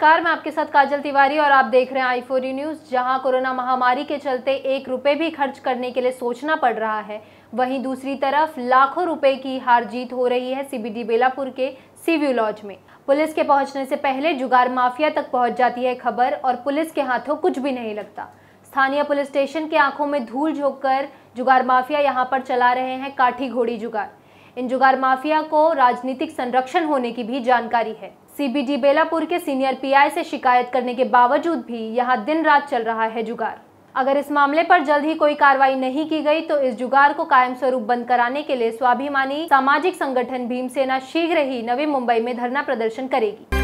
नमस्कार, मैं आपके साथ काजल तिवारी और आप देख रहे हैं i4u न्यूज़। जहां कोरोना महामारी के चलते 1 रुपए भी खर्च करने के लिए सोचना पड़ रहा है, वहीं दूसरी तरफ लाखों रुपए की हार जीत हो रही है CBD बेलापुर के सी व्यू लॉज में। पुलिस के पहुंचने से पहले जुगाड़ माफिया तक पहुंच जाती है खबर और पुलिस के हाथों कुछ भी नहीं लगता। स्थानीय पुलिस स्टेशन के आंखों में धूल झोंककर जुगाड़ माफिया यहां पर चला रहे हैं काठी घोड़ी जुगाड़। इन जुगाड़ माफिया को राजनीतिक संरक्षण होने की भी जानकारी है। CBD बेलापुर के सीनियर PI से शिकायत करने के बावजूद भी यहां दिन रात चल रहा है जुगाड़। अगर इस मामले पर जल्द ही कोई कार्रवाई नहीं की गई तो इस जुगाड़ को कायम स्वरूप बंद कराने के लिए स्वाभिमानी सामाजिक संगठन भीमसेना शीघ्र ही नवी मुंबई में धरना प्रदर्शन करेगी।